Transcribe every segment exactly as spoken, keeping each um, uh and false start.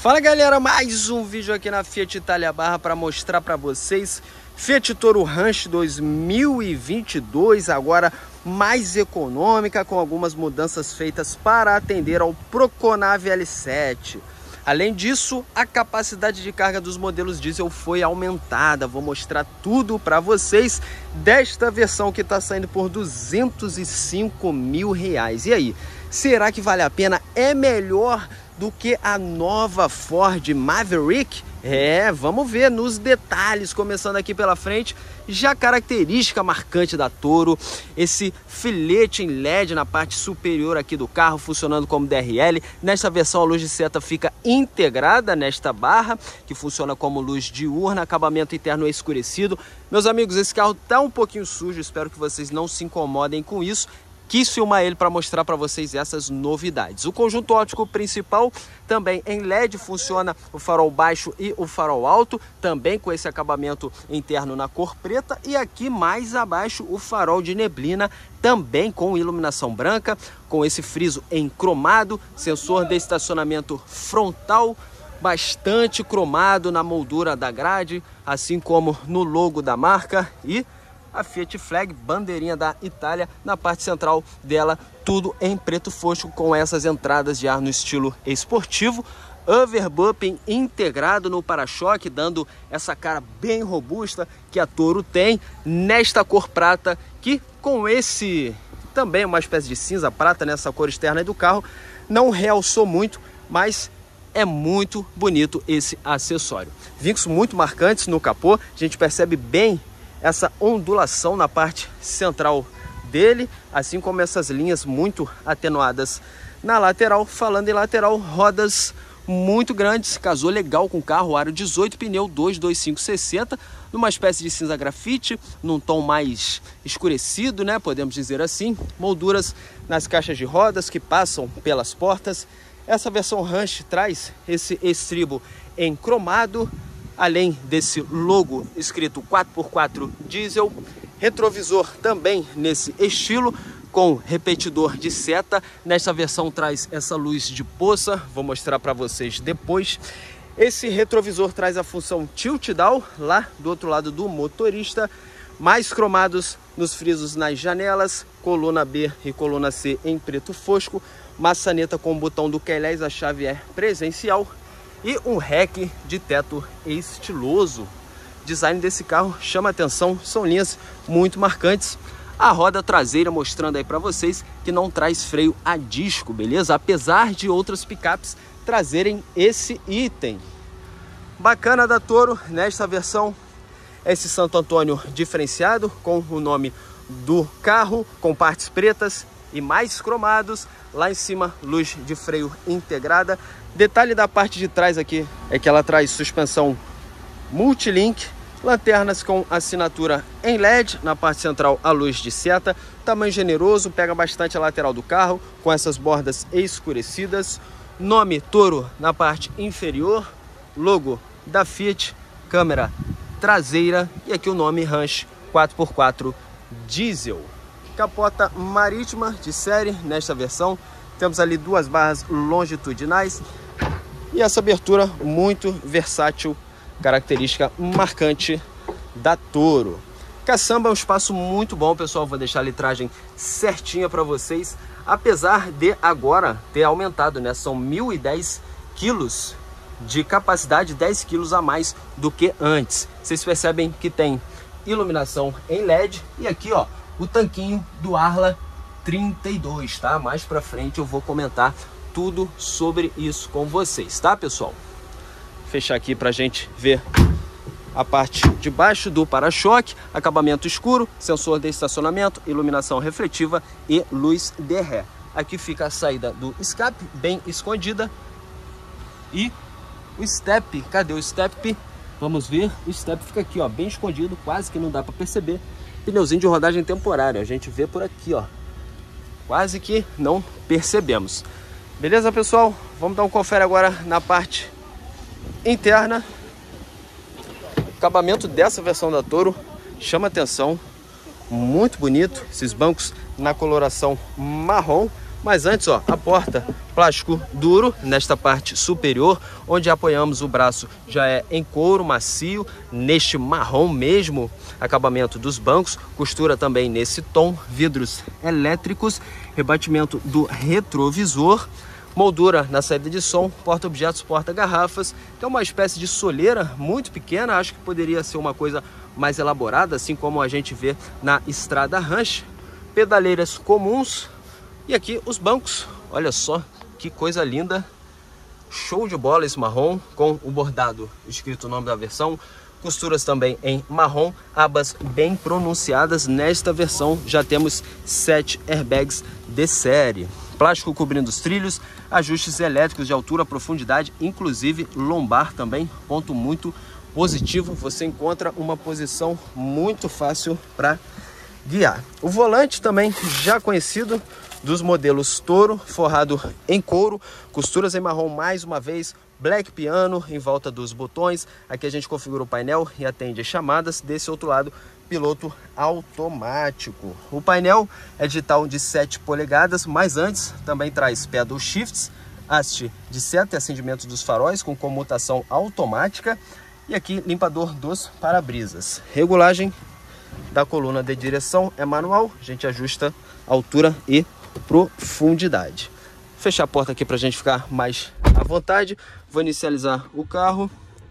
Fala galera, mais um vídeo aqui na Fiat Itália Barra para mostrar para vocês Fiat Toro Ranch dois mil e vinte e dois, agora mais econômica, com algumas mudanças feitas para atender ao Proconave L sete. Além disso, a capacidade de carga dos modelos diesel foi aumentada. Vou mostrar tudo para vocês desta versão que está saindo por duzentos e cinco mil reais. E aí, será que vale a pena? É melhor do que a nova Ford Maverick? É, vamos ver nos detalhes, começando aqui pela frente. Já característica marcante da Toro, esse filete em L E D na parte superior aqui do carro, funcionando como D R L. Nesta versão a luz de seta fica integrada nesta barra, que funciona como luz diurna, acabamento interno escurecido. Meus amigos, esse carro tá um pouquinho sujo, espero que vocês não se incomodem com isso. Quis filmar ele para mostrar para vocês essas novidades. O conjunto óptico principal também em L E D, funciona o farol baixo e o farol alto, também com esse acabamento interno na cor preta. E aqui mais abaixo o farol de neblina, também com iluminação branca, com esse friso em cromado, sensor de estacionamento frontal, bastante cromado na moldura da grade, assim como no logo da marca, e a Fiat Flag, bandeirinha da Itália, na parte central dela, tudo em preto fosco, com essas entradas de ar no estilo esportivo. Overbumping integrado no para-choque, dando essa cara bem robusta que a Toro tem, nesta cor prata, que com esse, também uma espécie de cinza prata nessa cor externa do carro, não realçou muito, mas é muito bonito esse acessório. Vincos muito marcantes no capô, a gente percebe bem essa ondulação na parte central dele, assim como essas linhas muito atenuadas na lateral. Falando em lateral, rodas muito grandes, casou legal com o carro, aro dezoito, pneu dois dois cinco sessenta, numa espécie de cinza grafite, num tom mais escurecido, né, podemos dizer assim. Molduras nas caixas de rodas que passam pelas portas. Essa versão Ranch traz esse estribo em cromado, além desse logo escrito quatro por quatro diesel. Retrovisor também nesse estilo, com repetidor de seta. Nesta versão traz essa luz de poça, vou mostrar para vocês depois. Esse retrovisor traz a função tilt down lá do outro lado do motorista. Mais cromados nos frisos nas janelas, coluna B e coluna C em preto fosco. Maçaneta com o botão do Keyless, a chave é presencial. E um rack de teto estiloso. O design desse carro chama atenção, são linhas muito marcantes. A roda traseira mostrando aí para vocês que não traz freio a disco, beleza? Apesar de outras picapes trazerem esse item. Bacana da Toro, nesta versão, esse Santo Antônio diferenciado com o nome do carro, com partes pretas e mais cromados. Lá em cima, luz de freio integrada. Detalhe da parte de trás aqui é que ela traz suspensão multilink, lanternas com assinatura em L E D, na parte central a luz de seta, tamanho generoso, pega bastante a lateral do carro, com essas bordas escurecidas. Nome Toro na parte inferior, logo da Fiat, câmera traseira e aqui o nome Ranch quatro por quatro diesel. Capota marítima de série nesta versão, temos ali duas barras longitudinais e essa abertura muito versátil, característica marcante da Toro. Caçamba é um espaço muito bom, pessoal, vou deixar a litragem certinha para vocês, apesar de agora ter aumentado, né? São mil e dez quilos de capacidade, dez quilos a mais do que antes. Vocês percebem que tem iluminação em L E D e aqui, ó, o tanquinho do Arla trinta e dois, tá? Mais pra frente eu vou comentar tudo sobre isso com vocês, tá, pessoal? Fechar aqui pra gente ver a parte de baixo do para-choque, acabamento escuro, sensor de estacionamento, iluminação refletiva e luz de ré. Aqui fica a saída do escape, bem escondida. E o step, cadê o step? Vamos ver, o step fica aqui, ó, bem escondido, quase que não dá para perceber. Pneuzinho de rodagem temporária, a gente vê por aqui, ó, quase que não percebemos. Beleza, pessoal? Vamos dar um confere agora na parte interna. O acabamento dessa versão da Toro chama atenção, muito bonito. Esses bancos na coloração marrom, Mas antes, ó, a porta plástico duro nesta parte superior, onde apoiamos o braço já é em couro macio, neste marrom mesmo, acabamento dos bancos, costura também nesse tom, vidros elétricos, rebatimento do retrovisor, moldura na saída de som, porta-objetos, porta-garrafas, que é uma espécie de soleira muito pequena, acho que poderia ser uma coisa mais elaborada, assim como a gente vê na Estrada Ranch, pedaleiras comuns. E aqui os bancos, olha só que coisa linda, show de bola esse marrom, com o bordado escrito o nome da versão, costuras também em marrom, abas bem pronunciadas. Nesta versão já temos sete airbags de série, plástico cobrindo os trilhos, ajustes elétricos de altura, profundidade, inclusive lombar também, ponto muito positivo, você encontra uma posição muito fácil para guiar. O volante também já conhecido dos modelos Toro, forrado em couro, costuras em marrom mais uma vez, black piano em volta dos botões. Aqui a gente configura o painel e atende as chamadas. Desse outro lado, piloto automático. O painel é digital de sete polegadas, mas antes também traz pedal shifts, haste de seta e acendimento dos faróis com comutação automática. E aqui limpador dos para-brisas. Regulagem da coluna de direção é manual, a gente ajusta altura e profundidade. Fechar a porta aqui para a gente ficar mais à vontade. Vou inicializar o carro.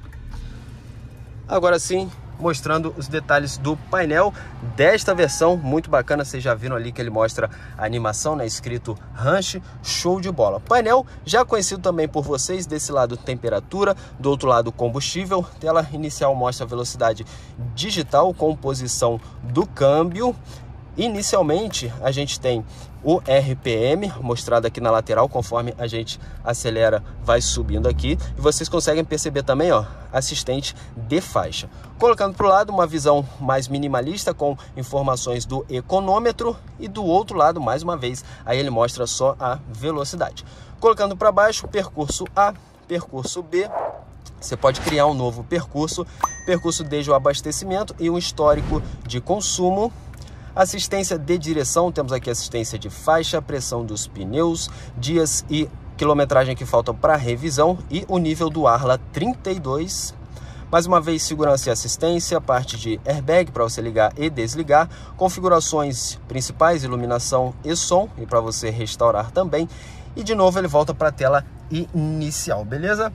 Agora sim, mostrando os detalhes do painel desta versão, muito bacana. Vocês já viram ali que ele mostra a animação, né, escrito Ranch, show de bola. Painel já conhecido também por vocês, desse lado temperatura, do outro lado combustível. Tela inicial mostra a velocidade digital com posição do câmbio. Inicialmente a gente tem o R P M mostrado aqui na lateral, conforme a gente acelera vai subindo aqui, e vocês conseguem perceber também, ó, assistente de faixa. Colocando para o lado uma visão mais minimalista com informações do econômetro, e do outro lado, mais uma vez, aí ele mostra só a velocidade. Colocando para baixo, percurso A, percurso B. Você pode criar um novo percurso, percurso desde o abastecimento e um histórico de consumo. Assistência de direção, temos aqui assistência de faixa, pressão dos pneus, dias e quilometragem que faltam para revisão, e o nível do Arla trinta e dois. Mais uma vez, segurança e assistência, parte de airbag para você ligar e desligar, configurações principais, iluminação e som, e para você restaurar também. E de novo ele volta para a tela inicial, beleza?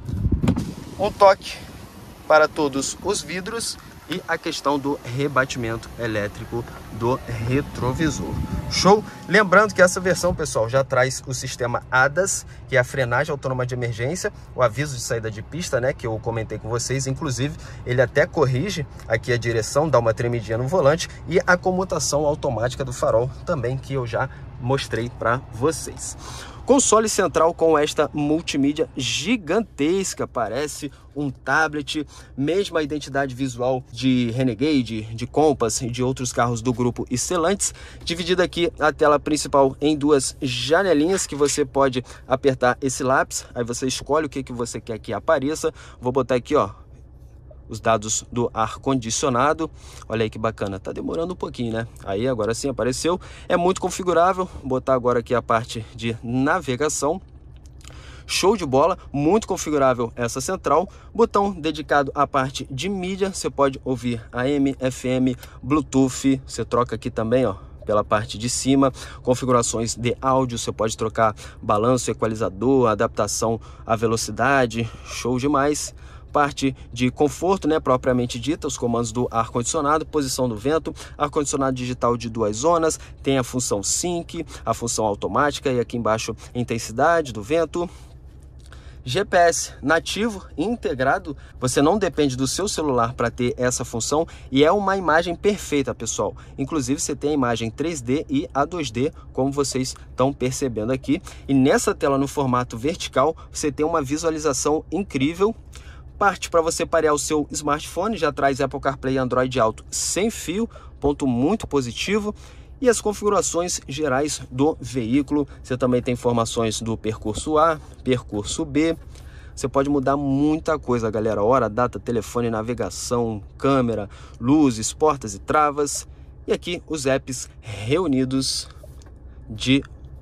Um toque para todos os vidros e a questão do rebatimento elétrico do retrovisor. Show? Lembrando que essa versão, pessoal, já traz o sistema A D A S, que é a frenagem autônoma de emergência, o aviso de saída de pista, né, que eu comentei com vocês. Inclusive, ele até corrige aqui a direção, dá uma tremidinha no volante, e a comutação automática do farol também, que eu já mostrei para vocês. Console central com esta multimídia gigantesca, parece um tablet, mesma identidade visual de Renegade, de Compass e de outros carros do grupo Stellantis. Dividida aqui a tela principal em duas janelinhas que você pode apertar esse lápis, aí você escolhe o que, que você quer que apareça. Vou botar aqui, ó, os dados do ar-condicionado. Olha aí que bacana, tá demorando um pouquinho, né? Aí agora sim apareceu, é muito configurável. Vou botar agora aqui a parte de navegação. Show de bola, muito configurável essa central. Botão dedicado à parte de mídia, você pode ouvir A M, F M, Bluetooth, você troca aqui também, ó, pela parte de cima. Configurações de áudio, você pode trocar balanço, equalizador, adaptação à velocidade, show demais. Parte de conforto, né, propriamente dita, os comandos do ar-condicionado, posição do vento, ar-condicionado digital de duas zonas, tem a função Sync, a função automática, e aqui embaixo intensidade do vento. G P S nativo, integrado, você não depende do seu celular para ter essa função, e é uma imagem perfeita, pessoal. Inclusive você tem a imagem três D e a dois D, como vocês estão percebendo aqui, e nessa tela no formato vertical você tem uma visualização incrível. Parte para você parear o seu smartphone, já traz Apple CarPlay e Android Auto sem fio, ponto muito positivo. E as configurações gerais do veículo, você também tem informações do percurso A, percurso B. Você pode mudar muita coisa, galera, hora, data, telefone, navegação, câmera, luzes, portas e travas. E aqui os apps reunidos de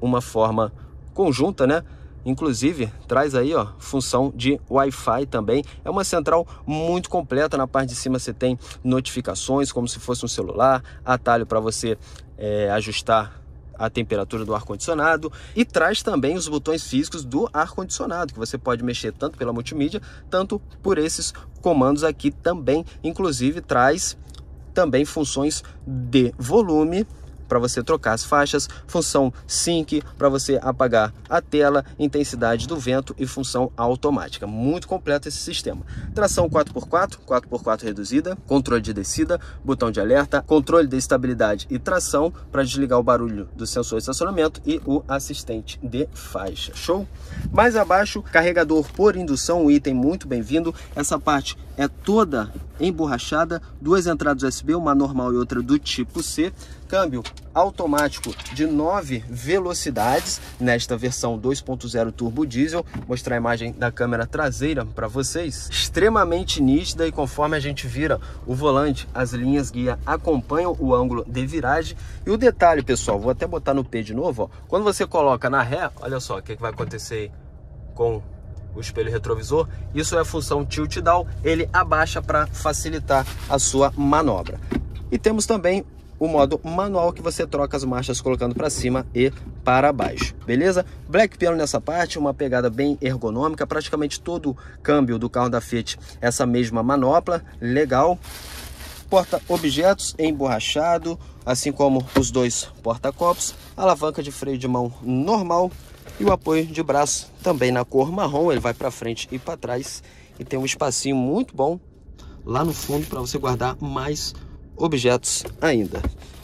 uma forma conjunta, né? Inclusive, traz aí, ó, função de Wi-Fi também. É uma central muito completa. Na parte de cima você tem notificações, como se fosse um celular, atalho para você é, ajustar a temperatura do ar-condicionado, e traz também os botões físicos do ar-condicionado, que você pode mexer tanto pela multimídia, tanto por esses comandos aqui também. Inclusive, traz também funções de volume, para você trocar as faixas, função sync para você apagar a tela, intensidade do vento e função automática. Muito completo esse sistema. Tração quatro por quatro, quatro por quatro reduzida, controle de descida, botão de alerta, controle de estabilidade e tração para desligar o barulho do sensor de estacionamento e o assistente de faixa. Show? Mais abaixo, carregador por indução, um item muito bem-vindo. Essa parte é toda emborrachada, duas entradas U S B, uma normal e outra do tipo C. Câmbio automático de nove velocidades nesta versão dois ponto zero turbo diesel. Vou mostrar a imagem da câmera traseira para vocês, extremamente nítida, e conforme a gente vira o volante, as linhas guia acompanham o ângulo de viragem. E o detalhe, pessoal, vou até botar no P de novo, ó. Quando você coloca na ré, olha só o que, que vai acontecer aí com o espelho retrovisor. Isso é a função tilt down, ele abaixa para facilitar a sua manobra. E temos também o modo manual, que você troca as marchas colocando para cima e para baixo, beleza? Black piano nessa parte, uma pegada bem ergonômica, praticamente todo o câmbio do carro da Fiat essa mesma manopla, legal. Porta objetos emborrachado, assim como os dois porta-copos, alavanca de freio de mão normal e o apoio de braço também na cor marrom, ele vai para frente e para trás, e tem um espacinho muito bom lá no fundo para você guardar mais objetos ainda.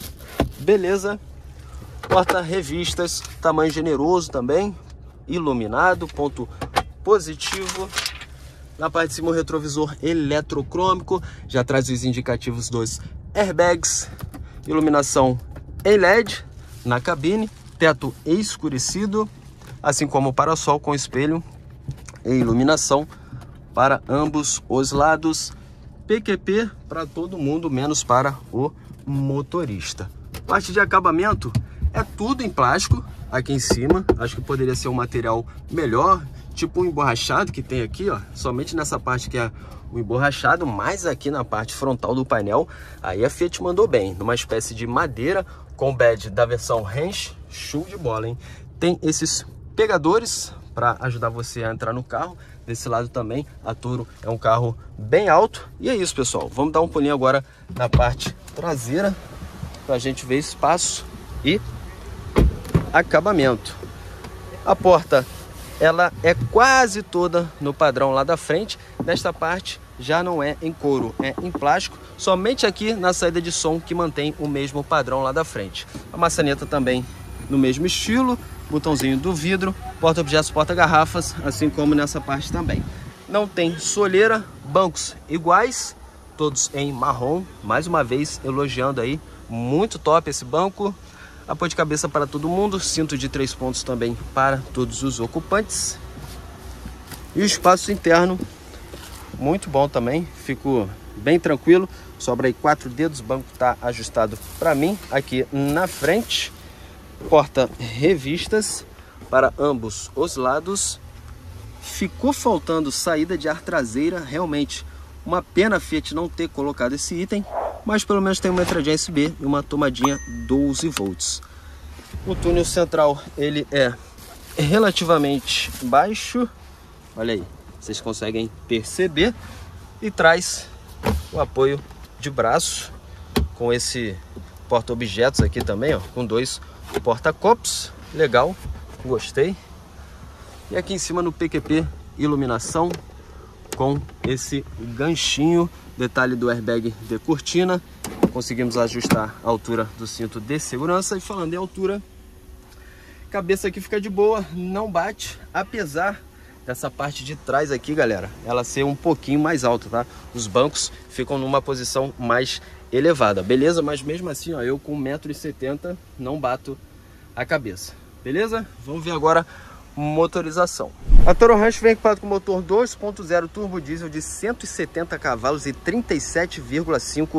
Beleza? Porta-revistas, tamanho generoso também, iluminado, ponto positivo. Na parte de cima o retrovisor eletrocrômico, já traz os indicativos dos airbags, iluminação em L E D na cabine, teto escurecido, assim como o parasol com espelho e iluminação para ambos os lados. P Q P para todo mundo, menos para o motorista. Parte de acabamento é tudo em plástico aqui em cima. Acho que poderia ser um material melhor, tipo um emborrachado que tem aqui, ó. Somente nessa parte que é o emborrachado, mas aqui na parte frontal do painel, aí a Fiat mandou bem, numa espécie de madeira com badge da versão Range. Show de bola, hein? Tem esses pegadores para ajudar você a entrar no carro. Desse lado também, a Toro é um carro bem alto. E é isso, pessoal. Vamos dar um pulinho agora na parte traseira para a gente ver espaço e acabamento. A porta, ela é quase toda no padrão lá da frente. Nesta parte já não é em couro, é em plástico. Somente aqui na saída de som que mantém o mesmo padrão lá da frente. A maçaneta também no mesmo estilo. Botãozinho do vidro, porta-objetos, porta-garrafas, assim como nessa parte também. Não tem soleira, bancos iguais, todos em marrom. Mais uma vez elogiando aí, muito top esse banco. Apoio de cabeça para todo mundo, cinto de três pontos também para todos os ocupantes. E o espaço interno, muito bom também, fico bem tranquilo. Sobra aí quatro dedos, o banco está ajustado para mim aqui na frente. Porta-revistas para ambos os lados. Ficou faltando saída de ar traseira, realmente uma pena a Fiat não ter colocado esse item, mas pelo menos tem uma entrada U S B e uma tomadinha doze volts. O túnel central, ele é relativamente baixo, olha aí, vocês conseguem perceber, e traz o apoio de braço com esse porta-objetos aqui também, ó, com dois porta-copos, legal, gostei. E aqui em cima no P Q P, iluminação com esse ganchinho, detalhe do airbag de cortina. Conseguimos ajustar a altura do cinto de segurança. E falando em altura, cabeça aqui fica de boa, não bate, apesar dessa parte de trás aqui, galera, ela ser um pouquinho mais alta, tá? Os bancos ficam numa posição mais elevada, beleza? Mas mesmo assim, ó, eu com um metro e setenta não bato a cabeça, beleza? Vamos ver agora motorização. A Toro Ranch vem equipado com motor dois ponto zero turbo diesel de cento e setenta cavalos e trinta e sete vírgula cinco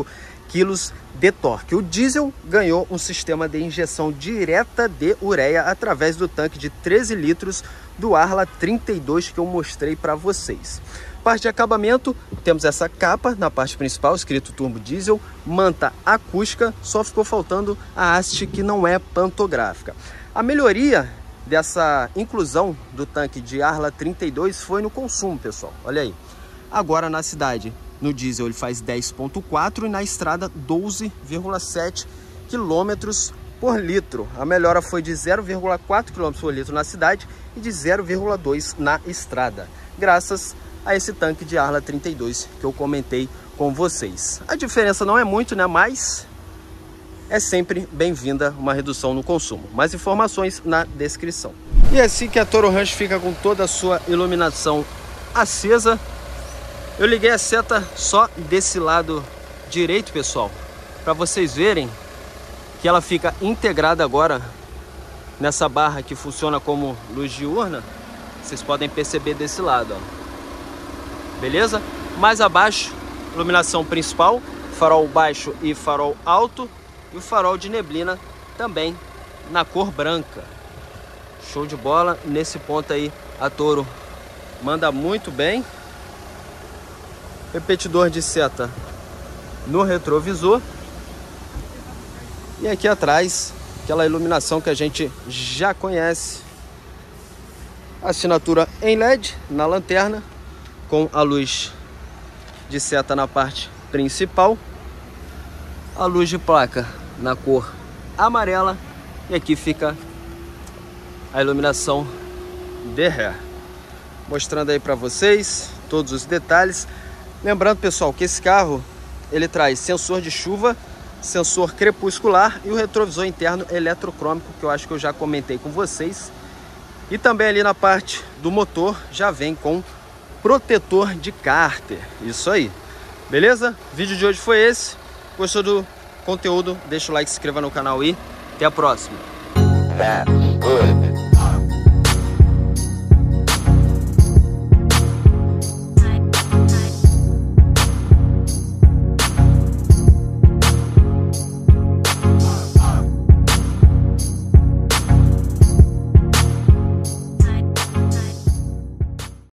quilos de torque. O diesel ganhou um sistema de injeção direta de ureia através do tanque de treze litros do Arla trinta e dois que eu mostrei para vocês. Parte de acabamento, temos essa capa na parte principal, escrito turbo diesel, manta acústica, só ficou faltando a haste que não é pantográfica. A melhoria dessa inclusão do tanque de Arla trinta e dois foi no consumo, pessoal. Olha aí. Agora na cidade, no diesel ele faz dez vírgula quatro e na estrada doze vírgula sete quilômetros por litro. A melhora foi de zero vírgula quatro quilômetros por litro na cidade e de zero vírgula dois na estrada, graças a esse tanque de Arla trinta e dois que eu comentei com vocês. A diferença não é muito, né? Mas é sempre bem-vinda uma redução no consumo. Mais informações na descrição. E assim que a Toro Ranch fica com toda a sua iluminação acesa, eu liguei a seta só desse lado direito, pessoal, para vocês verem que ela fica integrada agora nessa barra que funciona como luz diurna. Vocês podem perceber desse lado, ó. Beleza? Mais abaixo, iluminação principal, farol baixo e farol alto, e o farol de neblina também na cor branca. Show de bola. Nesse ponto aí a Toro manda muito bem. Repetidor de seta no retrovisor. E aqui atrás, aquela iluminação que a gente já conhece. Assinatura em L E D na lanterna, com a luz de seta na parte principal, a luz de placa na cor amarela, e aqui fica a iluminação de ré. Mostrando aí para vocês todos os detalhes. Lembrando, pessoal, que esse carro ele traz sensor de chuva, sensor crepuscular e o retrovisor interno eletrocrômico, que eu acho que eu já comentei com vocês. E também ali na parte do motor já vem com protetor de cárter. Isso aí. Beleza? O vídeo de hoje foi esse. Gostou do conteúdo? Deixa o like, se inscreva no canal e até a próxima. That's good.